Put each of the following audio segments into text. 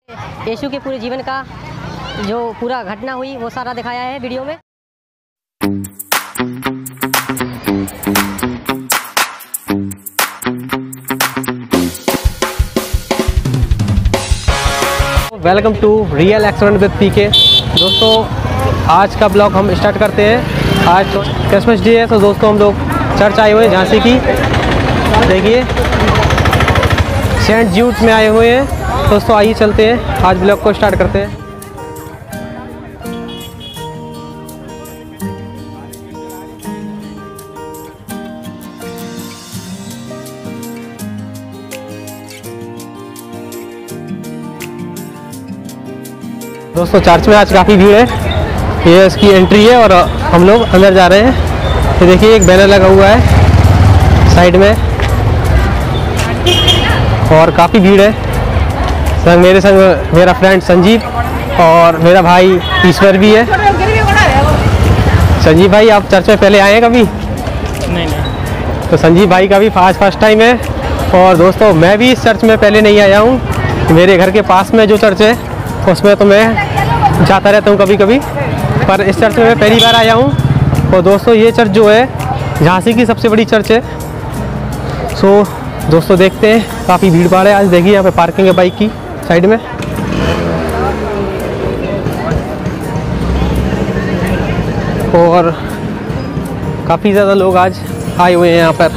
यीशु के पूरे जीवन का जो पूरा घटना हुई वो सारा दिखाया है वीडियो में। Welcome to real accident with PK. दोस्तों आज का ब्लॉग हम स्टार्ट करते हैं। आज क्रिसमस डे है, तो दोस्तों हम लोग चर्च आए हुए हैं झांसी की। देखिए सेंट ज्यूड्स में आए हुए हैं। दोस्तों आइए चलते हैं, आज ब्लॉग को स्टार्ट करते हैं। दोस्तों चर्च में आज काफ़ी भीड़ है, ये इसकी एंट्री है और हम लोग अंदर जा रहे हैं। तो देखिए एक बैनर लगा हुआ है साइड में और काफ़ी भीड़ है। मेरे संग मेरा फ्रेंड संजीव और मेरा भाई ईश्वर भी है। संजीव भाई आप चर्च में पहले आए हैं कभी? नहीं। तो संजीव भाई का भी फर्स्ट टाइम है। और दोस्तों मैं भी इस चर्च में पहले नहीं आया हूँ। मेरे घर के पास में जो चर्च है उसमें तो मैं जाता रहता हूँ कभी कभी, पर इस चर्च में मैं पहली बार आया हूँ। और दोस्तों ये चर्च जो है झांसी की सबसे बड़ी चर्च है। सो दोस्तों देखते हैं, काफ़ी भीड़ भाड़ है आज। देखिए यहाँ पे पार्किंग है बाइक की साइड में। और काफ़ी ज़्यादा लोग आज आए हुए हैं यहाँ पर।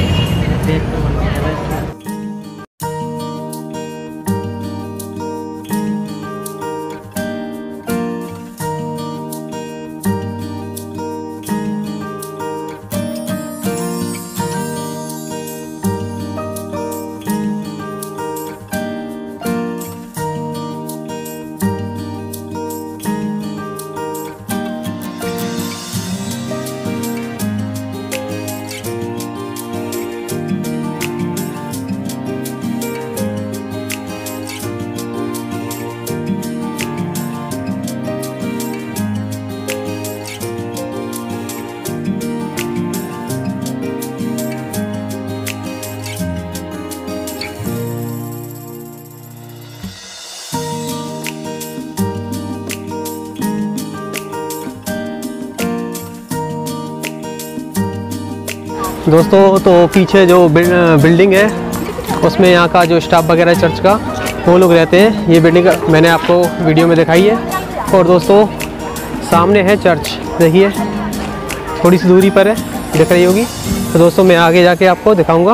दोस्तों तो पीछे जो बिल्डिंग है उसमें यहाँ का जो स्टाफ वगैरह चर्च का वो लोग रहते हैं। ये बिल्डिंग मैंने आपको वीडियो में दिखाई है। और दोस्तों सामने है चर्च, देखिए थोड़ी सी दूरी पर है, दिख रही होगी। तो दोस्तों मैं आगे जाके आपको दिखाऊंगा।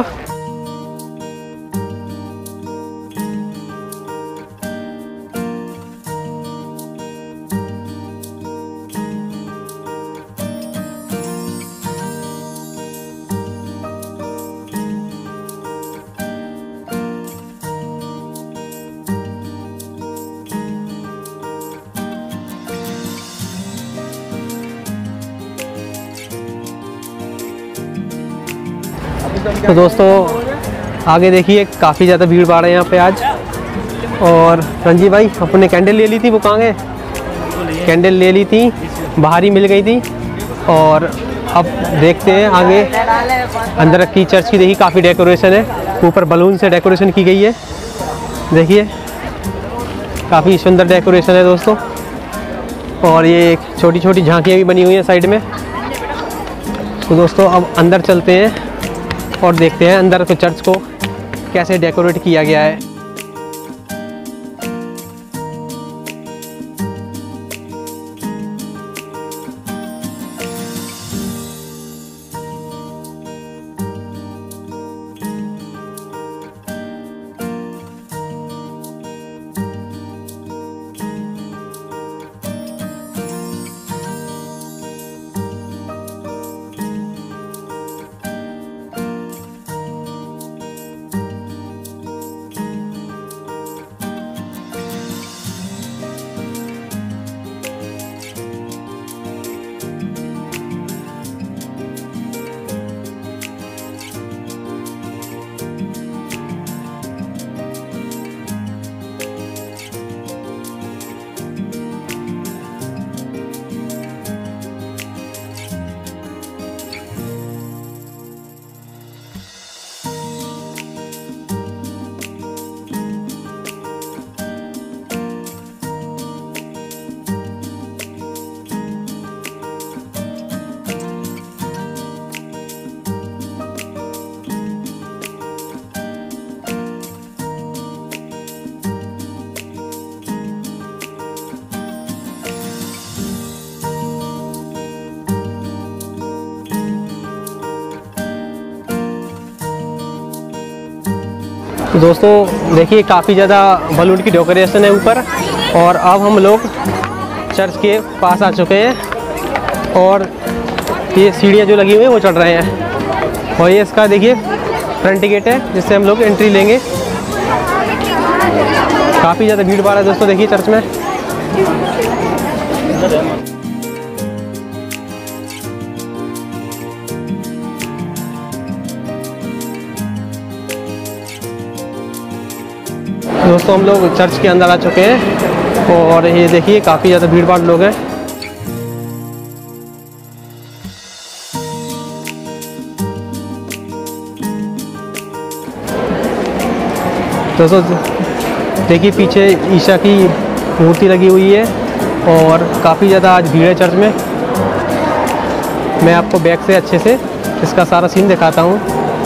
तो दोस्तों आगे देखिए काफ़ी ज़्यादा भीड़ भाड़ है यहाँ पे आज। और रंजी भाई अपने कैंडल ले ली थी, वो कहाँ गए? कैंडल ले ली थी, बाहर ही मिल गई थी। और अब देखते हैं आगे अंदर की चर्च की। देखिए काफ़ी डेकोरेशन है, ऊपर बलून से डेकोरेशन की गई है। देखिए काफ़ी सुंदर डेकोरेशन है दोस्तों। और ये एक छोटी छोटी झांकियाँ भी बनी हुई हैं साइड में। तो दोस्तों अब अंदर चलते हैं और देखते हैं अंदर तो चर्च को कैसे डेकोरेट किया गया है। तो दोस्तों देखिए काफ़ी ज़्यादा बलून की डेकोरेशन है ऊपर। और अब हम लोग चर्च के पास आ चुके हैं और ये सीढ़ियाँ जो लगी हुई हैं वो चढ़ रहे हैं। और ये इसका देखिए फ्रंट गेट है जिससे हम लोग एंट्री लेंगे। काफ़ी ज़्यादा भीड़ भाड़ है दोस्तों देखिए चर्च में। दोस्तों हम लोग चर्च के अंदर आ चुके हैं और ये देखिए काफ़ी ज़्यादा भीड़ भाड़ लोग हैं। दोस्तों देखिए पीछे ईसा की मूर्ति लगी हुई है और काफ़ी ज़्यादा आज भीड़ है चर्च में। मैं आपको बैक से अच्छे से इसका सारा सीन दिखाता हूँ।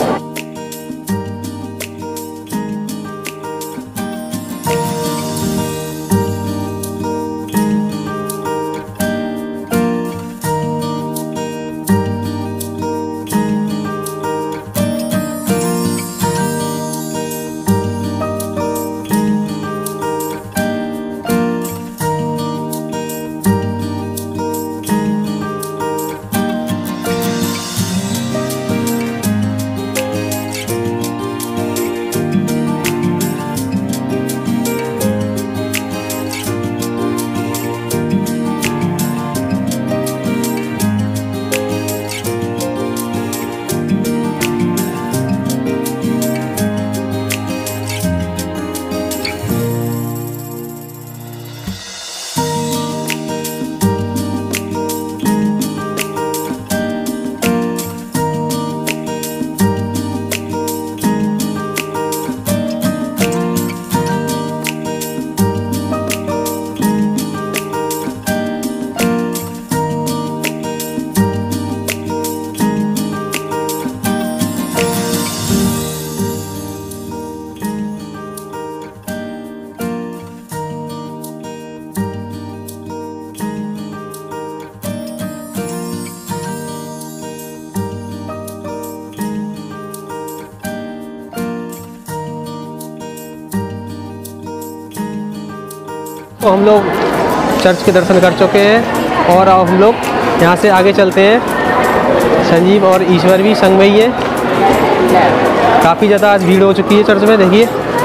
तो हम लोग चर्च के दर्शन कर चुके हैं और अब हम लोग यहाँ से आगे चलते हैं। संजीव और ईश्वर भी संग में ही है। काफ़ी ज़्यादा आज भीड़ हो चुकी है चर्च में देखिए।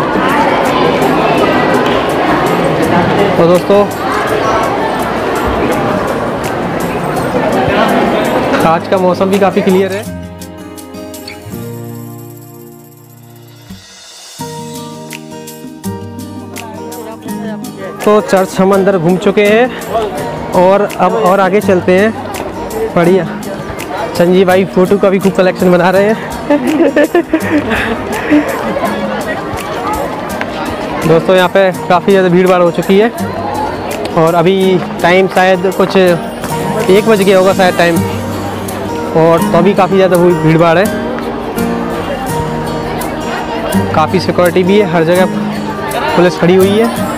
तो दोस्तों आज का मौसम भी काफ़ी क्लियर है। तो चर्च हम अंदर घूम चुके हैं और अब और आगे चलते हैं। बढ़िया संजीव भाई फ़ोटो का भी खूब कलेक्शन बना रहे हैं। दोस्तों यहाँ पे काफ़ी ज़्यादा भीड़ भाड़ हो चुकी है और अभी टाइम शायद कुछ 1 बज गया होगा शायद टाइम। और तो अभी काफ़ी ज़्यादा भीड़ भाड़ है। काफ़ी सिक्योरिटी भी है, हर जगह पुलिस खड़ी हुई है।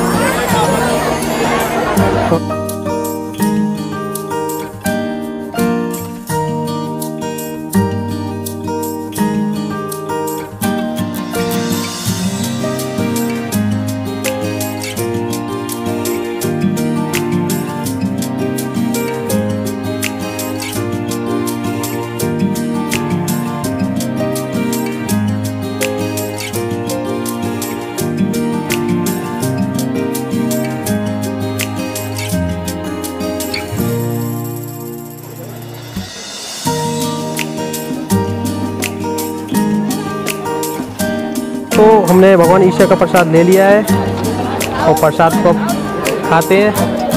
तो हमने भगवान ईश्वर का प्रसाद ले लिया है और प्रसाद को खाते हैं।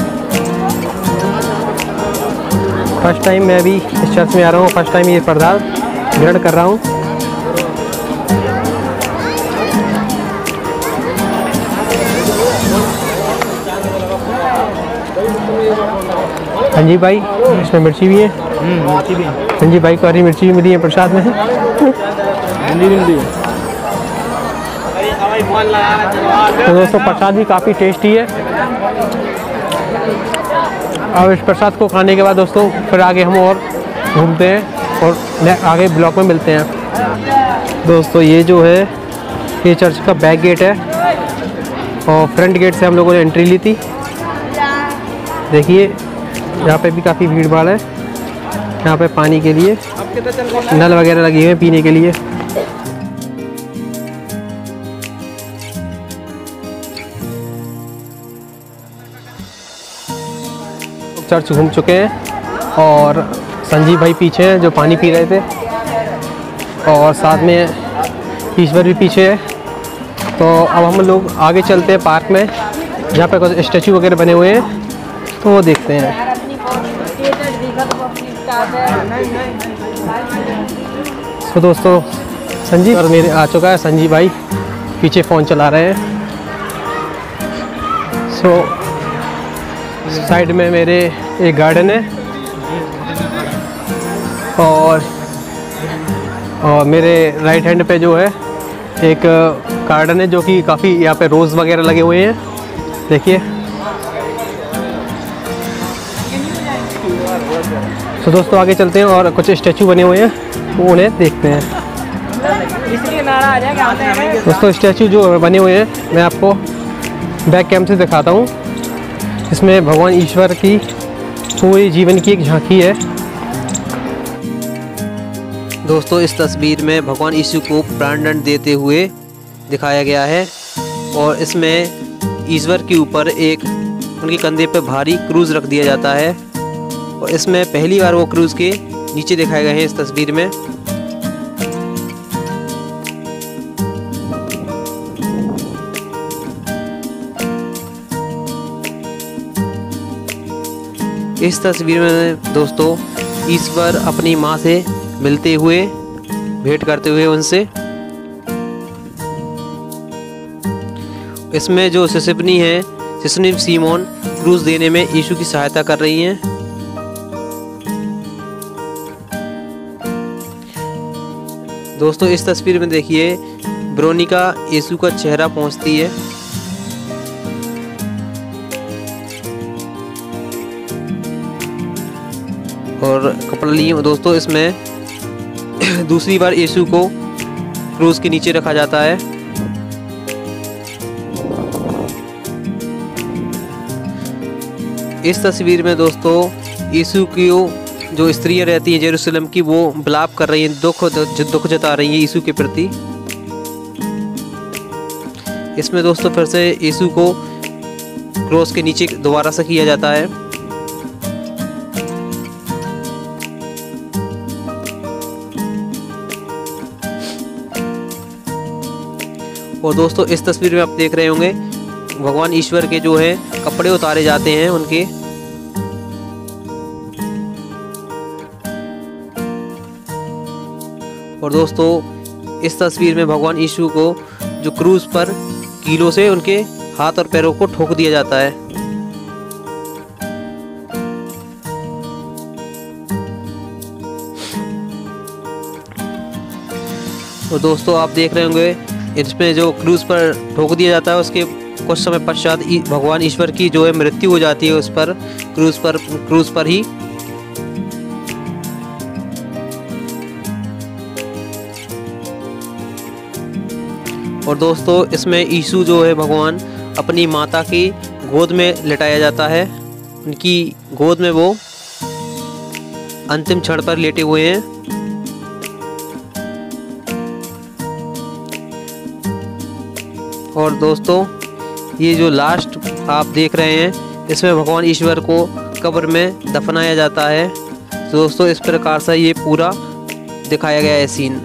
फर्स्ट टाइम मैं भी इस चर्च में आ रहा हूँ, फर्स्ट टाइम ये प्रसाद ग्रहण कर रहा हूँ। संजीव भाई इसमें मिर्ची भी है। मिर्ची भी संजीव भाई को हरी मिर्ची भी मिली है प्रसाद में। तो दोस्तों प्रसाद भी काफ़ी टेस्टी है। अब इस प्रसाद को खाने के बाद दोस्तों फिर आगे हम और घूमते हैं और आगे ब्लॉक में मिलते हैं। दोस्तों ये जो है ये चर्च का बैक गेट है और फ्रंट गेट से हम लोगों ने एंट्री ली थी। देखिए यहाँ पे भी काफ़ी भीड़ भाड़ है। यहाँ पे पानी के लिए नल वगैरह लगे हुए हैं पीने के लिए। चर्च घूम चुके हैं और संजीव भाई पीछे हैं जो पानी पी रहे थे और साथ में ईश्वर भी पीछे है। तो अब हम लोग आगे चलते हैं पार्क में जहाँ पे कुछ स्टैचू वगैरह बने हुए हैं, तो वो देखते हैं। तो दोस्तों संजीव और मेरे आ चुका है, संजीव भाई पीछे फ़ोन चला रहे हैं। साइड में मेरे एक गार्डन है और मेरे राइट हैंड पे जो है एक गार्डन है जो कि काफ़ी यहाँ पे रोज़ वगैरह लगे हुए हैं। देखिए तो दोस्तों आगे चलते हैं और कुछ स्टैचू बने हुए हैं वो उन्हें देखते हैं। दोस्तों स्टैचू जो बने हुए हैं मैं आपको बैक कैम से दिखाता हूँ। इसमें भगवान ईश्वर की पूरी जीवन की एक झांकी है। दोस्तों इस तस्वीर में भगवान यीशु को प्राणदंड देते हुए दिखाया गया है और इसमें ईश्वर के ऊपर एक उनके कंधे पर भारी क्रूज रख दिया जाता है और इसमें पहली बार वो क्रूज के नीचे दिखाए गए हैं इस तस्वीर में। इस तस्वीर में दोस्तों ईश्वर अपनी माँ से मिलते हुए भेंट करते हुए उनसे। इसमें जो सिसपनी है, सिसनी सीमोन क्रूज देने में यीशु की सहायता कर रही हैं। दोस्तों इस तस्वीर में देखिए वेरोनिका यीशु का चेहरा पहुंचती है और कपड़ा लिए। दोस्तों इसमें दूसरी बार यीशु को क्रूज के नीचे रखा जाता है। इस तस्वीर में दोस्तों यीशु की जो स्त्रियां रहती हैं यरूशलेम की, वो विलाप कर रही हैं, दुख जता रही हैं यीशु के प्रति। इसमें दोस्तों फिर से यीशु को क्रूज के नीचे दोबारा से किया जाता है। और दोस्तों इस तस्वीर में आप देख रहे होंगे भगवान ईश्वर के जो है कपड़े उतारे जाते हैं उनके। और दोस्तों इस तस्वीर में भगवान यीशु को जो क्रूज पर कीलों से उनके हाथ और पैरों को ठोक दिया जाता है। और दोस्तों आप देख रहे होंगे इसमें जो क्रूज पर ठोक दिया जाता है उसके कुछ समय पश्चात भगवान ईश्वर की जो है मृत्यु हो जाती है उस पर क्रूज पर ही। और दोस्तों इसमें यीशु जो है भगवान अपनी माता की गोद में लिटाया जाता है। उनकी गोद में वो अंतिम क्षण पर लेटे हुए हैं। और दोस्तों ये जो लास्ट आप देख रहे हैं इसमें भगवान ईश्वर को कब्र में दफनाया जाता है। तो दोस्तों इस प्रकार से ये पूरा दिखाया गया है सीन।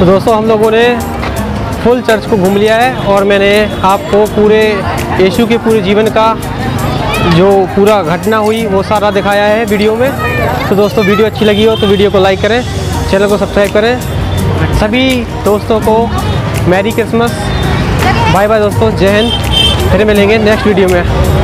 तो दोस्तों हम लोगों ने फुल चर्च को घूम लिया है और मैंने आपको पूरे यीशु के पूरे जीवन का जो पूरा घटना हुई वो सारा दिखाया है वीडियो में। तो दोस्तों वीडियो अच्छी लगी हो तो वीडियो को लाइक करें, चैनल को सब्सक्राइब करें। सभी दोस्तों को मैरी क्रिसमस, बाय बाय दोस्तों, जय हिंद। फिर मिलेंगे नेक्स्ट वीडियो में।